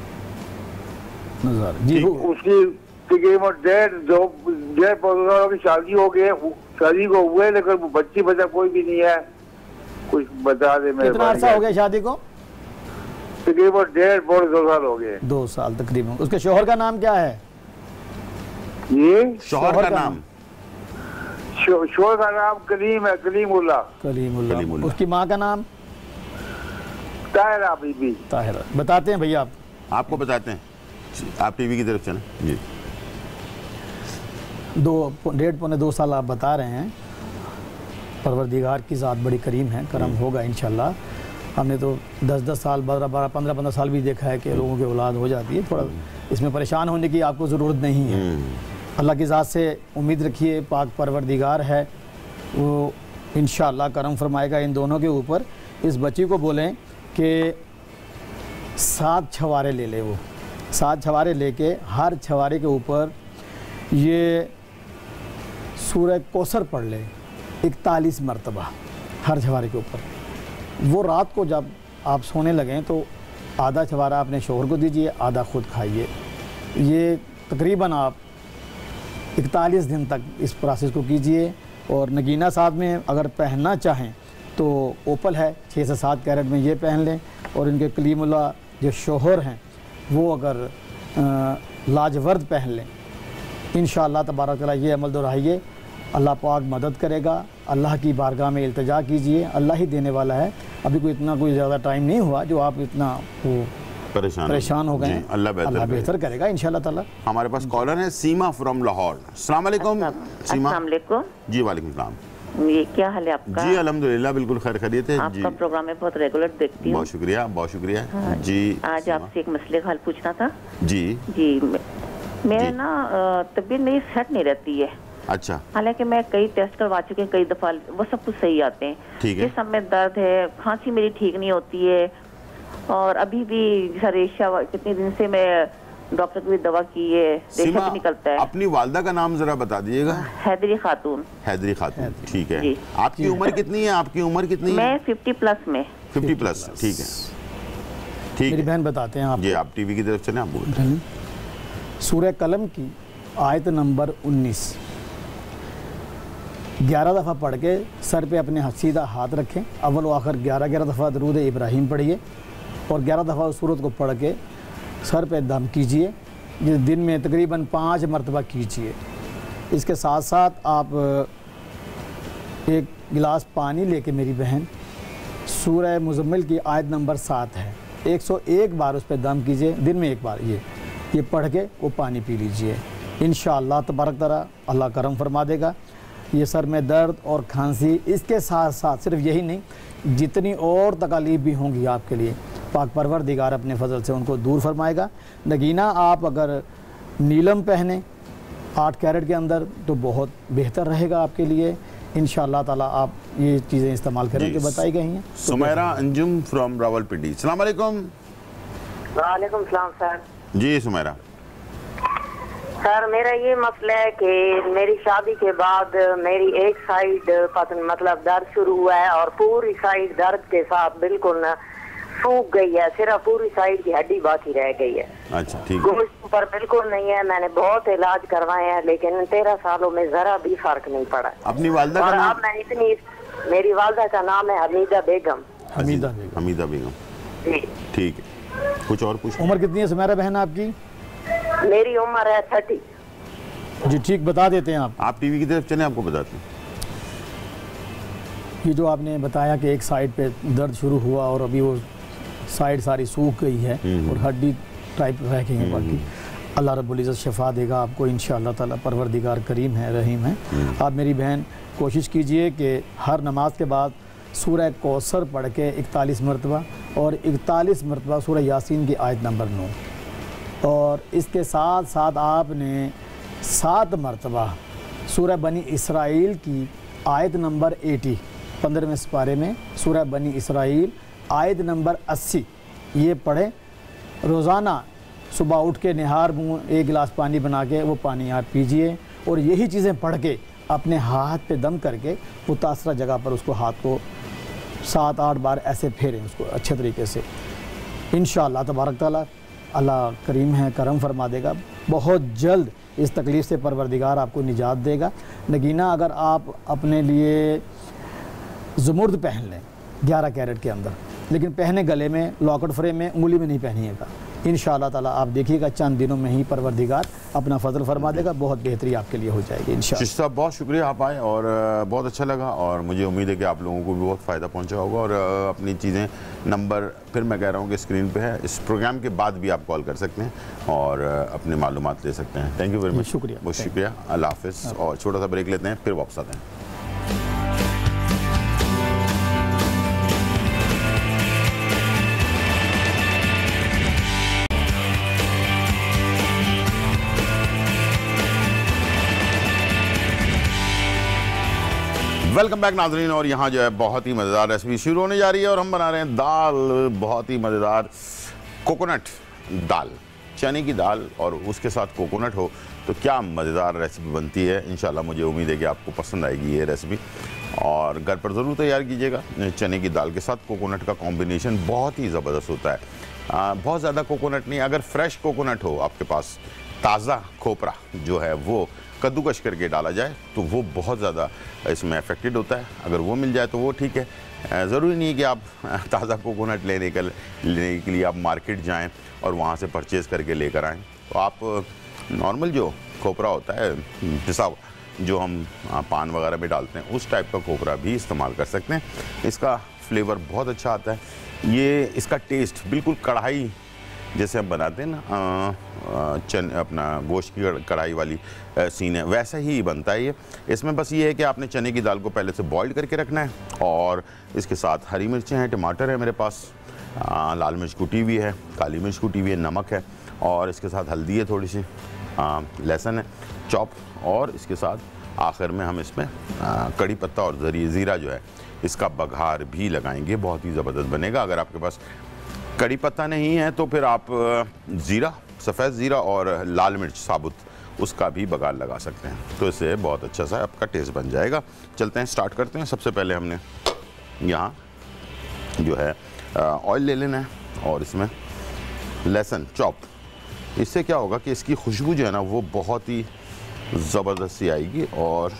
निज़ार जी। उसकी तकरीबन डेढ़ दो डेढ़ पौधों की शादी हो गई, शादी को हुए लेकिन बच्ची बच्चा कोई भी नहीं है, कुछ बता दे। कितना अर्सा हो गया शादी को? तकरीबन डेढ़ पौने दो साल हो गए। दो साल तकरीबन। उसके शोहर का नाम क्या है? ये शोहर का नाम? शोहर का नाम कलीम है, कलीमुल्ला। कलीमुल्ला। उसकी माँ का नाम? ताहिरा बीबी। ताहिरा। बताते हैं भैया, आप आपको बताते हैं, आप टीवी की तरफ चलें जी। दो डेढ़ पौने दो साल आप बता रहे हैं, परवरदिगार की ज़ात बड़ी करीम है, करम होगा इंशाल्लाह। हमने तो दस दस साल बारह बारह पंद्रह पंद्रह साल भी देखा है कि लोगों की औलाद हो जाती है। थोड़ा इसमें परेशान होने की आपको ज़रूरत नहीं है। अल्लाह की ज़ात से उम्मीद रखिए, पाक परवरदिगार है वो इंशाअल्लाह करम फरमाएगा इन दोनों के ऊपर। इस बच्ची को बोलें कि सात छवारे ले ले, वो सात छवारे लेके हर छवारे के ऊपर ये सूरह कौसर पढ़ ले इकतालीस मरतबा हर छवारे के ऊपर। वो रात को जब आप सोने लगें तो आधा छवारा अपने शोहर को दीजिए, आधा खुद खाइए। ये तकरीबन आप इकतालीस दिन तक इस प्रोसेस को कीजिए। और नगीना साथ में अगर पहनना चाहें तो ओपल है छः से सात कैरेट में, ये पहन लें। और इनके कलीमुल्लाह जो शोहर हैं वो अगर लाजवर्द पहन लें, इंशाअल्लाह तबारक तआला ये अमल दोहराइए, अल्लाह पाक मदद करेगा। अल्लाह की बारगाह में इल्तिजा कीजिए, अल्लाह ही देने वाला है। अभी कोई इतना कोई ज़्यादा टाइम नहीं हुआ जो आप इतना वो परेशान परेशान हो गए। अल्लाह बेहतर बेहतर करेगा इंशाअल्लाह ताला। हमारे पास कॉलर है सीमा फ्रॉम लाहौर। अस्सलाम वालेकुम सीमा। अस्सलाम वालेकुम। जी वालेकुम सलाम। ये क्या हाल है आपका? जी अल्हम्दुलिल्लाह बिल्कुल खैर खैरियत है। आपका प्रोग्राम में बहुत रेगुलर देखती हूँ। बहुत शुक्रिया, बहुत शुक्रिया। हाँ, जी आज आपसे एक मसले का हल पूछना था। जी जी मेरे ना तबीयत मेरी सेट नहीं रहती है। अच्छा। हालांकि मैं कई टेस्ट करवा चुके हैं, कई दफा वो सब कुछ सही आते हैं। ठीक है। जिस समय दर्द है, खांसी मेरी ठीक नहीं होती है। और अभी भी जैसा रेशा कितने दिन से मैं डॉक्टर की भी दवा की है, रेशा भी निकलता है। अपनी वालदा का नाम जरा बता दीजिएगा। हैदरी खातून। हैदरी खातून, ठीक है। आपकी उम्र कितनी है? आपकी उम्र कितनी है? मैं फिफ्टी प्लस में। फिफ्टी प्लस, ठीक है। ठीक मेरी बहन बताते हैं आप। जी आप टीवी की तरफ चलें, आप बोल। सूरह कलम की आयत नंबर उन्नीस ग्यारह दफ़ा पढ़ के सर पे अपने सीधा हाथ रखें। अव्वल व आखिर ग्यारह ग्यारह दफ़ा दरूद इब्राहिम पढ़िए और ग्यारह दफ़ा उस सूरत को पढ़ के सर पे दम कीजिए। ये दिन में तकरीबन पाँच मरतबा कीजिए। इसके साथ साथ आप एक गिलास पानी लेके मेरी बहन सूरह मुज़म्मिल की आयत नंबर सात है, एक सौ एक बार उस पर दम कीजिए। दिन में एक बार ये ये पढ़ के वो पानी पी लीजिए। इंशाअल्लाह तबारक तआला अल्लाह करम फरमा देगा। ये सर में दर्द और खांसी, इसके साथ साथ सिर्फ यही नहीं, जितनी और तकालीफ भी होंगी आपके लिए पाक परवरदिगार अपने फजल से उनको दूर फरमाएगा। नगीना आप अगर नीलम पहने आठ कैरेट के अंदर तो बहुत बेहतर रहेगा आपके लिए। इंशाअल्लाह ताला आप ये चीज़ें इस्तेमाल करें जो बताई गई हैं। सुमेरा अंजुम फ्रॉम रावलपिंडी। अस्सलाम वालेकुम। वालेकुम सलाम सर। जी सुमेरा। सर मेरा ये मसला है कि मेरी शादी के बाद मेरी एक साइड मतलब दर्द शुरू हुआ है और पूरी साइड दर्द के साथ बिल्कुल सूख गई है, सिर्फ पूरी साइड की हड्डी बाकी रह गई है। अच्छा ठीक है। गोश्त पर बिल्कुल नहीं है। मैंने बहुत इलाज करवाए हैं लेकिन तेरह सालों में जरा भी फर्क नहीं पड़ा। अपनी वालदा का नाम? मैं इतनी मेरी वालदा का नाम है हमीदा बेगम। हमीदा बेगम। हमीदा बेगम, ठीक है। कुछ और पूछ। उम्र कितनी है सुमेरा बहन आपकी? मेरी उम्र है थर्टी। जी ठीक, बता देते हैं आप। आप टीवी की तरफ चलें, आपको बताते हैं। ये जो आपने बताया कि एक साइड पे दर्द शुरू हुआ और अभी वो साइड सारी सूख गई है और हड्डी टाइप रह गई है बाकी, अल्लाह रब्बुल इज़्ज़त शिफा देगा आपको इंशाअल्लाह ताला। परवरदिगार करीम है, रहीम है। आप मेरी बहन कोशिश कीजिए कि हर नमाज के बाद सूरह कौसर पढ़ के इकतालीस मरतबा और इकतालीस मरतबा सूरह यासीन की आयत नंबर नौ, और इसके साथ साथ आपने सात मरतबा सूरह बनी इसराइल की आयत नंबर अस्सी, पंद्रहवें सिपारे में सूरह बनी इसराइल आयत नंबर अस्सी ये पढ़ें। रोज़ाना सुबह उठ के निहार मुँह एक गिलास पानी बना के वो पानी आप पीजिए और यही चीज़ें पढ़ के अपने हाथ पे दम करके मुतासरा जगह पर उसको हाथ को सात आठ बार ऐसे फेरें उसको अच्छे तरीके से। इंशाअल्लाह तबारक तआला अल्लाह करीम है, करम फरमा देगा। बहुत जल्द इस तकलीफ़ से परवरदिगार आपको निजात देगा। नगीना अगर आप अपने लिए ज़ुमुर्द पहन लें ग्यारह कैरेट के अंदर, लेकिन पहने गले में, लॉकेट फ्रेम में, उंगली में नहीं पहनिएगा। इंशाअल्लाह ताला आप देखिएगा चंद दिनों में ही परवरदिगार अपना फजल फरमा देगा, बहुत बेहतरी आपके लिए हो जाएगी इंशाअल्लाह। चिश्ती साहब बहुत शुक्रिया, आप आए और बहुत अच्छा लगा और मुझे उम्मीद है कि आप लोगों को भी बहुत फ़ायदा पहुंचा होगा। और अपनी चीज़ें नंबर फिर मैं कह रहा हूँ कि स्क्रीन पे है, इस प्रोग्राम के बाद भी आप कॉल कर सकते हैं और अपने मालूमात ले सकते हैं। थैंक यू वेरी मच, शुक्रिया, बहुत शुक्रिया। अल्लाह हाफ़िज़। और छोटा सा ब्रेक लेते हैं, फिर वापस आते हैं। वेलकम बैक नाज़रीन। और यहाँ जो है बहुत ही मज़ेदार रेसिपी शुरू होने जा रही है और हम बना रहे हैं दाल, बहुत ही मज़ेदार कोकोनट दाल, चने की दाल और उसके साथ कोकोनट हो तो क्या मज़ेदार रेसिपी बनती है। इंशाल्लाह मुझे उम्मीद है कि आपको पसंद आएगी ये रेसिपी और घर पर ज़रूर तैयार कीजिएगा। चने की दाल के साथ कोकोनट का कॉम्बिनेशन बहुत ही ज़बरदस्त होता है। आ, बहुत ज़्यादा कोकोनट नहीं, अगर फ्रेश कोकोनट हो आपके पास, ताज़ा खोपरा जो है वो कद्दूकश करके डाला जाए तो वो बहुत ज़्यादा इसमें अफेक्टेड होता है। अगर वो मिल जाए तो वो ठीक है। ज़रूरी नहीं है कि आप ताज़ा कोकोनट लेने के लेने के लिए आप मार्केट जाएं और वहाँ से परचेज़ करके लेकर आएँ। तो आप नॉर्मल जो खोपरा होता है पिसा हुआ, जो हम पान वगैरह में डालते हैं, उस टाइप का खोपरा भी इस्तेमाल कर सकते हैं। इसका फ्लेवर बहुत अच्छा आता है। ये इसका टेस्ट बिल्कुल कढ़ाई जैसे हम बनाते हैं ना, चन अपना गोश्त की कढ़ाई वाली सीन है, वैसा ही बनता है ये। इसमें बस ये है कि आपने चने की दाल को पहले से बॉईल करके रखना है और इसके साथ हरी मिर्चें हैं, टमाटर है मेरे पास, आ, लाल मिर्च कुटी हुई है, काली मिर्च कुटी हुई है, नमक है और इसके साथ हल्दी है, थोड़ी सी लहसुन है चॉप, और इसके साथ आखिर में हम इसमें कड़ी पत्ता और ज़री ज़ीरा जो है इसका बघार भी लगाएंगे। बहुत ही ज़बरदस्त बनेगा। अगर आपके पास कड़ी पत्ता नहीं है तो फिर आप ज़ीरा, सफ़ेद ज़ीरा और लाल मिर्च साबुत, उसका भी बघार लगा सकते हैं। तो इससे बहुत अच्छा सा आपका टेस्ट बन जाएगा। चलते हैं, स्टार्ट करते हैं। सबसे पहले हमने यहाँ जो है ऑयल ले लेना है और इसमें लहसुन चॉप। इससे क्या होगा कि इसकी खुशबू जो है ना वो बहुत ही ज़बरदस्त सी आएगी और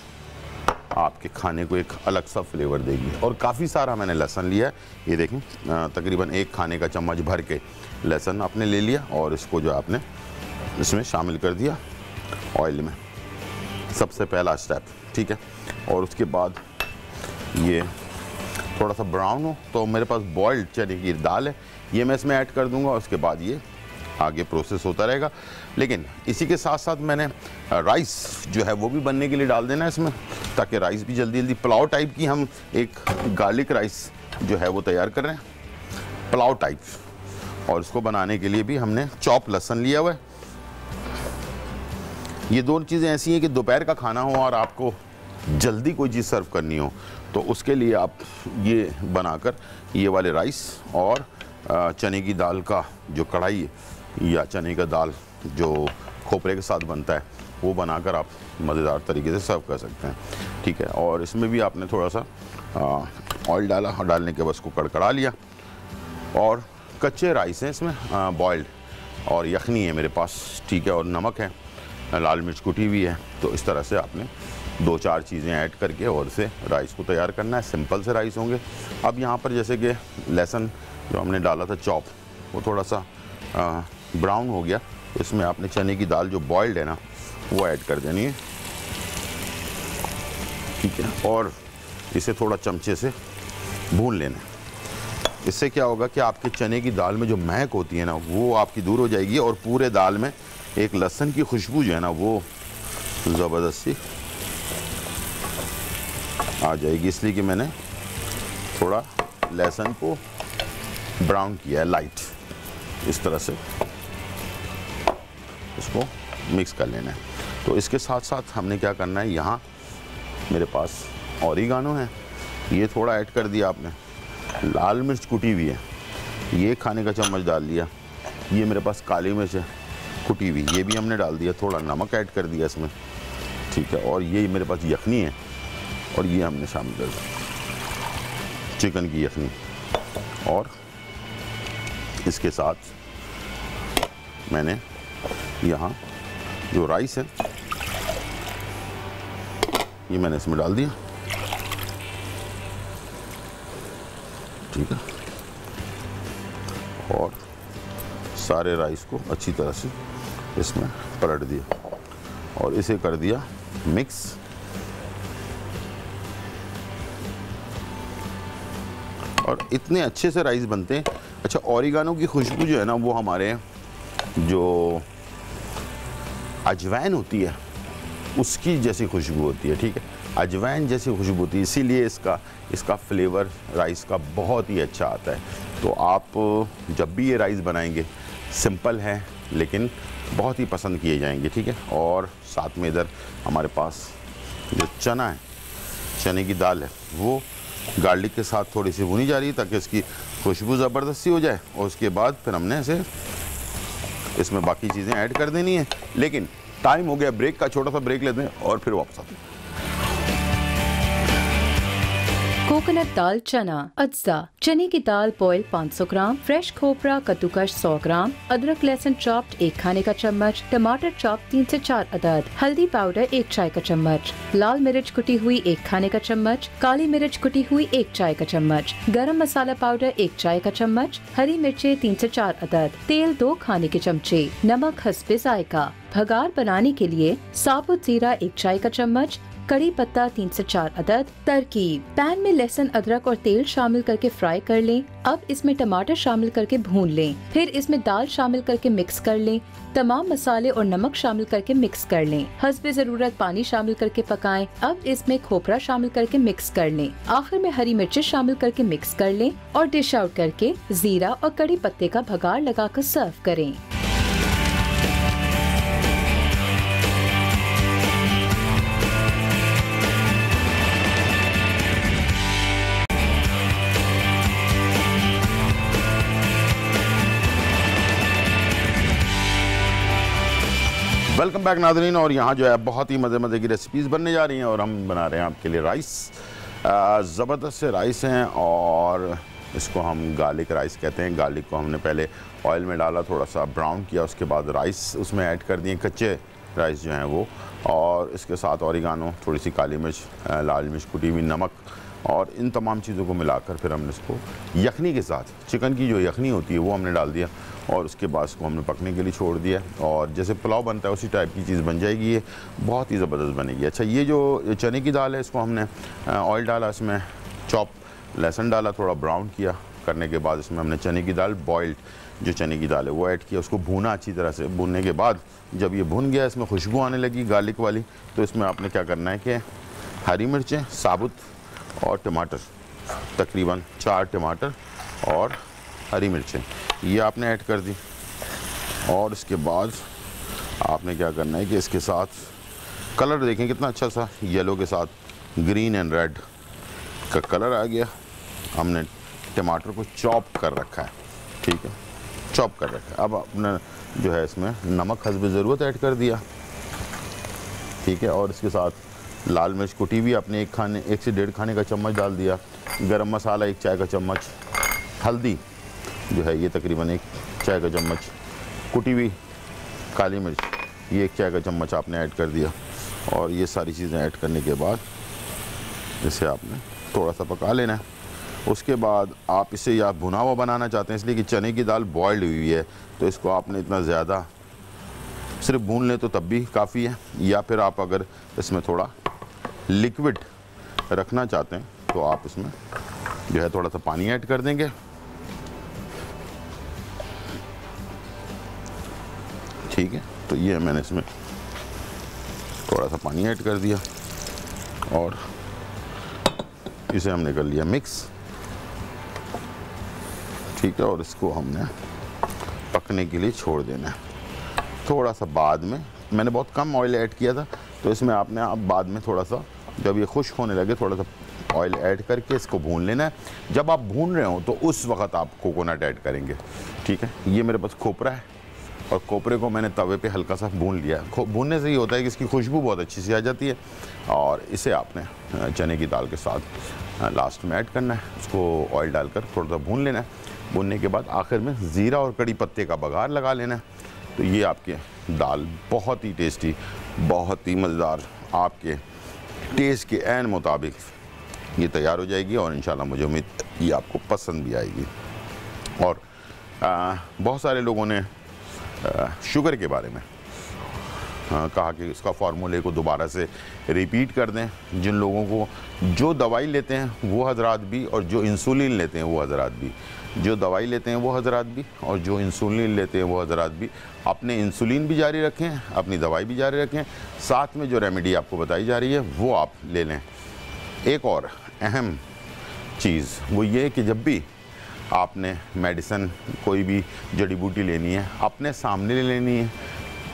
आपके खाने को एक अलग सा फ्लेवर देगी। और काफ़ी सारा मैंने लहसुन लिया है, ये देखें, तकरीबन एक खाने का चम्मच भर के लहसुन आपने ले लिया और इसको जो आपने इसमें शामिल कर दिया ऑयल में, सबसे पहला स्टेप, ठीक है। और उसके बाद ये थोड़ा सा ब्राउन हो तो मेरे पास बॉइल्ड चने की दाल है, ये मैं इसमें ऐड कर दूंगा। उसके बाद ये आगे प्रोसेस होता रहेगा। लेकिन इसी के साथ साथ मैंने राइस जो है वो भी बनने के लिए डाल देना है इसमें, ताकि राइस भी जल्दी जल्दी, पुलाव टाइप की हम एक गार्लिक राइस जो है वो तैयार कर रहे हैं, पुलाव टाइप। और इसको बनाने के लिए भी हमने चॉप लहसुन लिया हुआ है। ये दोनों चीज़ें ऐसी हैं कि दोपहर का खाना हो और आपको जल्दी कोई चीज़ सर्व करनी हो तो उसके लिए आप ये बनाकर ये वाले राइस और चने की दाल का जो कढ़ाई है या चने का दाल जो खोपरे के साथ बनता है वो बनाकर आप मज़ेदार तरीके से सर्व कर सकते हैं, ठीक है। और इसमें भी आपने थोड़ा सा ऑयल डाला और डालने के बाद उसको कड़कड़ा लिया। और कच्चे राइस हैं इसमें बॉइल्ड, और यखनी है मेरे पास, ठीक है, और नमक है, लाल मिर्च कुटी हुई है। तो इस तरह से आपने दो चार चीज़ें ऐड करके और इसे राइस को तैयार करना है। सिंपल से राइस होंगे। अब यहाँ पर जैसे कि लहसुन जो हमने डाला था चॉप वो थोड़ा सा ब्राउन हो गया, तो इसमें आपने चने की दाल जो बॉइल्ड है ना वो ऐड कर देनी है, ठीक है। और इसे थोड़ा चमचे से भून लेना है। इससे क्या होगा कि आपके चने की दाल में जो महक होती है ना वो आपकी दूर हो जाएगी और पूरे दाल में एक लहसुन की खुशबू जो है ना वो ज़बरदस्त सी आ जाएगी। इसलिए कि मैंने थोड़ा लहसुन को ब्राउन किया है, लाइट, इस तरह से इसको मिक्स कर लेना है। तो इसके साथ साथ हमने क्या करना है, यहाँ मेरे पास ऑरिगानो है, ये थोड़ा ऐड कर दिया आपने, लाल मिर्च कुटी हुई है, ये खाने का चम्मच डाल दिया, ये मेरे पास काली मिर्च है कुटी हुई, ये भी हमने डाल दिया, थोड़ा नमक ऐड कर दिया इसमें, ठीक है। और ये मेरे पास यखनी है और ये हमने शामिल कर दिया, चिकन की यखनी। और इसके साथ मैंने यहाँ जो राइस है ये मैंने इसमें डाल दिया, ठीक है। और सारे राइस को अच्छी तरह से इसमें पलट दिया और इसे कर दिया मिक्स। और इतने अच्छे से राइस बनते हैं। अच्छा, ऑरिगानो की खुशबू जो है ना वो हमारे जो अजवाइन होती है उसकी जैसी खुशबू होती है, ठीक है, अजवाइन जैसी खुशबू होती है, इसीलिए इसका इसका फ्लेवर राइस का बहुत ही अच्छा आता है। तो आप जब भी ये राइस बनाएंगे, सिंपल है लेकिन बहुत ही पसंद किए जाएंगे, ठीक है। और साथ में इधर हमारे पास जो चना है चने की दाल है वो गार्लिक के साथ थोड़ी सी भुनी जा रही है ताकि इसकी खुशबू ज़बरदस्ती हो जाए, और उसके बाद फिर हमने इसे इसमें बाकी चीज़ें ऐड कर देनी है। लेकिन टाइम हो गया ब्रेक का, छोटा सा ब्रेक लेते हैं और फिर वापस आते हैं। कोकोनट दाल चना अज्जा, चने की दाल बॉयल पाँच सौ ग्राम, फ्रेश खोपरा कद्दूकश सौ ग्राम, अदरक लहसुन चॉप्ड एक खाने का चम्मच, टमाटर चॉप तीन से चार अदद, हल्दी पाउडर एक चाय का चम्मच, लाल मिर्च कुटी हुई एक खाने का चम्मच, काली मिर्च कुटी हुई एक चाय का चम्मच, गरम मसाला पाउडर एक चाय का चम्मच, हरी मिर्चें तीन से चार अदद, तेल दो खाने के चमचे, नमक हस्बे जायका। भगार बनाने के लिए साबुत जीरा एक चाय का चम्मच, कड़ी पत्ता तीन से चार अदद। तरकीब, पैन में लहसुन अदरक और तेल शामिल करके फ्राई कर लें। अब इसमें टमाटर शामिल करके भून लें, फिर इसमें दाल शामिल करके मिक्स कर लें। तमाम मसाले और नमक शामिल करके मिक्स कर लें। हस्बे जरूरत पानी शामिल करके पकाएं। अब इसमें खोपरा शामिल करके मिक्स कर लें। आखिर में हरी मिर्चें शामिल करके मिक्स कर लें और डिश आउट करके जीरा और कड़ी पत्ते का भगार लगाकर सर्व करें। वेलकम बैक नाज़रीन, और यहाँ जो है बहुत ही मज़े मज़े की रेसिपीज़ बनने जा रही हैं और हम बना रहे हैं आपके लिए राइस। ज़बरदस्त से राइस हैं और इसको हम गार्लिक राइस कहते हैं। गार्लिक को हमने पहले ऑयल में डाला, थोड़ा सा ब्राउन किया, उसके बाद राइस उसमें ऐड कर दिए, कच्चे राइस जो हैं वो, और इसके साथ ऑरिगानो, थोड़ी सी काली मिर्च, लाल मिर्च कुटी हुई, नमक, और इन तमाम चीज़ों को मिलाकर फिर हमने इसको यखनी के साथ, चिकन की जो यखनी होती है वो हमने डाल दिया, और उसके बाद इसको हमने पकने के लिए छोड़ दिया, और जैसे पुलाव बनता है उसी टाइप की चीज़ बन जाएगी। ये बहुत ही ज़बरदस्त बनेगी। अच्छा, ये जो चने की दाल है इसको हमने ऑयल डाला, इसमें चॉप लहसुन डाला, थोड़ा ब्राउन किया, करने के बाद इसमें हमने चने की दाल बॉइल्ड जो चने की दाल है वो ऐड किया, उसको भूना अच्छी तरह से। भूनने के बाद जब ये भुन गया, इसमें खुशबू आने लगी गार्लिक वाली, तो इसमें आपने क्या करना है कि हरी मिर्चें साबुत और टमाटर, तकरीबन चार टमाटर और हरी मिर्चें ये आपने ऐड कर दी, और इसके बाद आपने क्या करना है कि इसके साथ कलर देखें कितना अच्छा सा येलो के साथ ग्रीन एंड रेड का कलर आ गया। हमने टमाटर को चॉप कर रखा है, ठीक है, चॉप कर रखा है। अब आपने जो है इसमें नमक हस्बे ज़रूरत ऐड कर दिया, ठीक है, और इसके साथ लाल मिर्च कुटी हुई आपने एक खाने एक से डेढ़ खाने का चम्मच डाल दिया, गरम मसाला एक चाय का चम्मच, हल्दी जो है ये तकरीबन एक चाय का चम्मच, कुटी हुई काली मिर्च ये एक चाय का चम्मच आपने ऐड कर दिया, और ये सारी चीज़ें ऐड करने के बाद इसे आपने थोड़ा सा पका लेना है। उसके बाद आप इसे या भुना हुआ बनाना चाहते हैं, इसलिए कि चने की दाल बॉइल्ड हुई है तो इसको आपने इतना ज़्यादा सिर्फ भून लें तो तब भी काफ़ी है, या फिर आप अगर इसमें थोड़ा लिक्विड रखना चाहते हैं तो आप इसमें जो है थोड़ा सा पानी ऐड कर देंगे, ठीक है। तो ये मैंने इसमें थोड़ा सा पानी ऐड कर दिया और इसे हमने कर लिया मिक्स, ठीक है, और इसको हमने पकने के लिए छोड़ देना है। थोड़ा सा बाद में मैंने बहुत कम ऑयल ऐड किया था, तो इसमें आपने आप बाद में थोड़ा सा जब ये खुश्क होने लगे थोड़ा सा ऑयल ऐड करके इसको भून लेना है। जब आप भून रहे हो तो उस वक्त आप कोकोनट ऐड करेंगे, ठीक है। ये मेरे पास खोपरा है और खोपरे को मैंने तवे पे हल्का सा भून लिया। भूनने से ये होता है कि इसकी खुशबू बहुत अच्छी सी आ जाती है, और इसे आपने चने की दाल के साथ लास्ट में ऐड करना है। उसको ऑयल डालकर थोड़ा सा भून लेना है। भूनने के बाद आखिर में ज़ीरा और कड़ी पत्ते का बघार लगा लेना है। तो ये आपके दाल बहुत ही टेस्टी, बहुत ही मज़ेदार, आपके टेस्ट के ऐन मुताबिक ये तैयार हो जाएगी, और इंशाल्लाह मुझे उम्मीद ये आपको पसंद भी आएगी। और आ, बहुत सारे लोगों ने आ, शुगर के बारे में आ, कहा कि इसका फार्मूले को दोबारा से रिपीट कर दें। जिन लोगों को जो दवाई लेते हैं वो हजरात भी, और जो इंसुलिन लेते हैं वो हजरात भी, जो दवाई लेते हैं वो हजरात भी और जो इंसुलिन लेते हैं वो हजरात भी, अपने इंसुलिन भी जारी रखें, अपनी दवाई भी जारी रखें, साथ में जो रेमेडी आपको बताई जा रही है वो आप ले लें। एक और अहम चीज़ वो ये कि जब भी आपने मेडिसिन कोई भी जड़ी बूटी लेनी है अपने सामने ले लेनी है,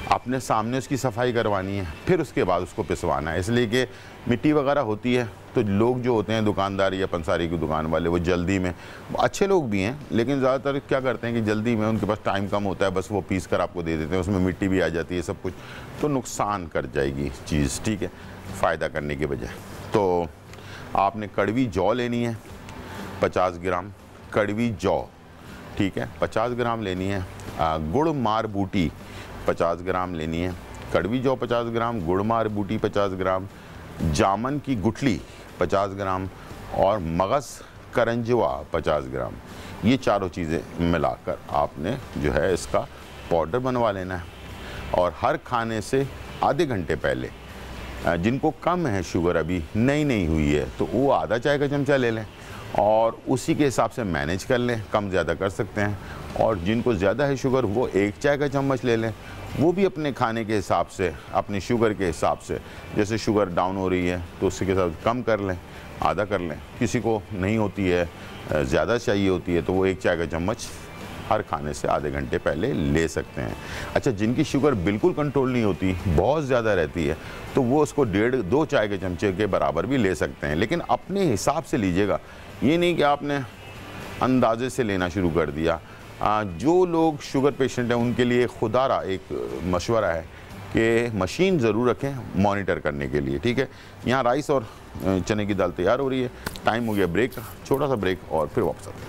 अपने सामने उसकी सफाई करवानी है, फिर उसके बाद उसको पिसवाना है। इसलिए कि मिट्टी वगैरह होती है तो लोग जो होते हैं दुकानदार या पंसारी की दुकान वाले, वो जल्दी में, अच्छे लोग भी हैं लेकिन ज़्यादातर क्या करते हैं कि जल्दी में, उनके पास टाइम कम होता है, बस वो पीस कर आपको दे देते हैं, उसमें मिट्टी भी आ जाती है सब कुछ, तो नुकसान कर जाएगी चीज़, ठीक है, फ़ायदा करने के बजाय। तो आपने कड़वी जौ लेनी है पचास ग्राम, कड़वी जौ, ठीक है, पचास ग्राम लेनी है। गुड़ मार बूटी पचास ग्राम लेनी है, कड़वी जौ पचास ग्राम, गुड़ मार बूटी पचास ग्राम, जामन की गुठली पचास ग्राम और मगज़ करंजवा पचास ग्राम। ये चारों चीज़ें मिलाकर आपने जो है इसका पाउडर बनवा लेना है। और हर खाने से आधे घंटे पहले, जिनको कम है शुगर, अभी नई नहीं हुई है, तो वो आधा चाय का चमचा ले लें और उसी के हिसाब से मैनेज कर लें, कम ज़्यादा कर सकते हैं। और जिनको ज़्यादा है शुगर, वो एक चाय का चम्मच ले लें, वो भी अपने खाने के हिसाब से, अपनी शुगर के हिसाब से, जैसे शुगर डाउन हो रही है तो उसी के साथ कम कर लें, आधा कर लें। किसी को नहीं होती है, ज़्यादा चाहिए होती है, तो वो एक चाय का चम्मच हर खाने से आधे घंटे पहले ले सकते हैं। अच्छा, जिनकी शुगर बिल्कुल कंट्रोल नहीं होती, बहुत ज़्यादा रहती है, तो वो उसको डेढ़ दो चाय के चमचे के बराबर भी ले सकते हैं, लेकिन अपने हिसाब से लीजिएगा। ये नहीं कि आपने अंदाजे से लेना शुरू कर दिया। आ, जो लोग शुगर पेशेंट हैं उनके लिए खुदारा एक मशवरा है कि मशीन ज़रूर रखें मॉनिटर करने के लिए, ठीक है। यहाँ राइस और चने की दाल तैयार हो रही है, टाइम हो गया ब्रेक, छोटा सा ब्रेक और फिर वापस आते हैं।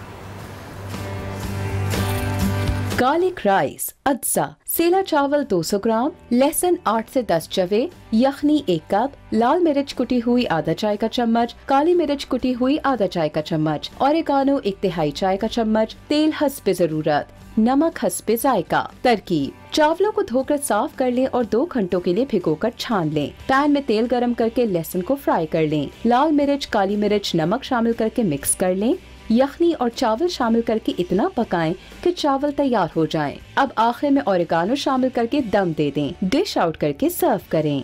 गार्लिक राइस अज्जा, सेला चावल दो सौ ग्राम, लहसुन आठ से दस चवे, यखनी एक कप, लाल मिर्च कुटी हुई आधा चाय का चम्मच, काली मिर्च कुटी हुई आधा चाय का चम्मच, ओरिगानो एक तिहाई चाय का चम्मच, तेल हस्बे जरूरत, नमक हस्बे जायका। तरकीब: चावलों को धोकर साफ कर लें और दो घंटों के लिए भिगोकर छान लें। पैन में तेल गरम करके लहसुन को फ्राई कर लें। लाल मिर्च, काली मिर्च, नमक शामिल करके मिक्स कर लें। यखनी और चावल शामिल करके इतना पकाएं कि चावल तैयार हो जाएं। अब आखिर में ओरिगानो शामिल करके दम दे दें। डिश आउट करके सर्व करें।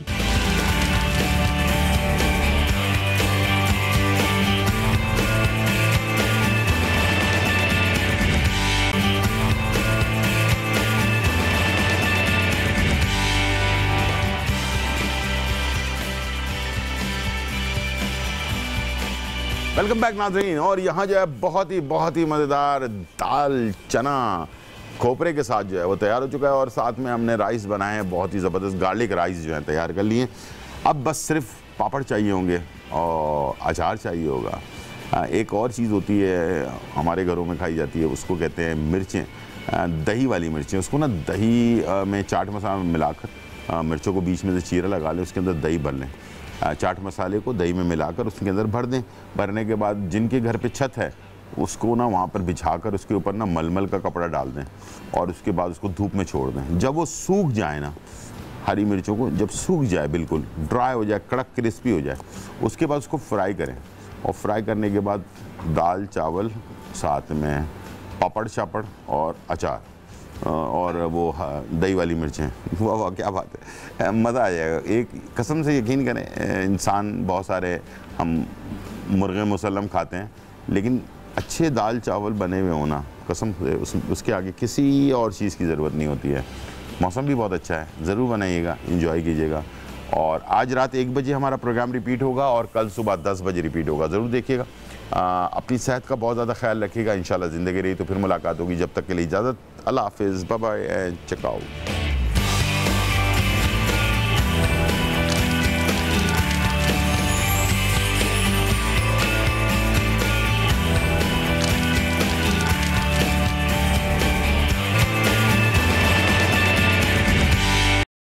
वेलकम बैक नाज़रीन। और यहाँ जो है बहुत ही बहुत ही मज़ेदार दाल चना खोपरे के साथ जो है वो तैयार हो चुका है और साथ में हमने राइस बनाए हैं, बहुत ही ज़बरदस्त गार्लिक राइस जो है तैयार कर लिए। अब बस सिर्फ पापड़ चाहिए होंगे और अचार चाहिए होगा। एक और चीज़ होती है हमारे घरों में खाई जाती है, उसको कहते हैं मिर्चें, दही वाली मिर्चें। उसको ना दही में चाट मसाला मिलाकर मिर्चों को बीच में से चीरा लगा लें, उसके अंदर दही भर लें, चाट मसाले को दही में मिलाकर उसके अंदर भर दें। भरने के बाद जिनके घर पे छत है उसको ना वहाँ पर बिछाकर उसके ऊपर ना मलमल का कपड़ा डाल दें और उसके बाद उसको धूप में छोड़ दें। जब वो सूख जाए ना, हरी मिर्चों को जब सूख जाए, बिल्कुल ड्राई हो जाए, कड़क क्रिस्पी हो जाए, उसके बाद उसको फ्राई करें। और फ्राई करने के बाद दाल चावल, साथ में पापड़ शापड़ और अचार और वो दही वाली मिर्चें, वाह वाह क्या बात है, मज़ा आ जाएगा। एक कसम से यकीन करें, इंसान बहुत सारे हम मुर्गे मुसल्लम खाते हैं, लेकिन अच्छे दाल चावल बने हुए होना कसम से उस, उसके आगे किसी और चीज़ की ज़रूरत नहीं होती है। मौसम भी बहुत अच्छा है, ज़रूर बनाइएगा, एंजॉय कीजिएगा। और आज रात एक बजे हमारा प्रोग्राम रिपीट होगा और कल सुबह दस बजे रिपीट होगा, ज़रूर देखिएगा। अपनी सेहत का बहुत ज़्यादा ख्याल रखिएगा। इंशाल्लाह ज़िंदगी रही तो फिर मुलाकात होगी। जब तक के लिए इजाज़त, अल्लाह हाफ़िज़, बाय बाय, चेक आउट।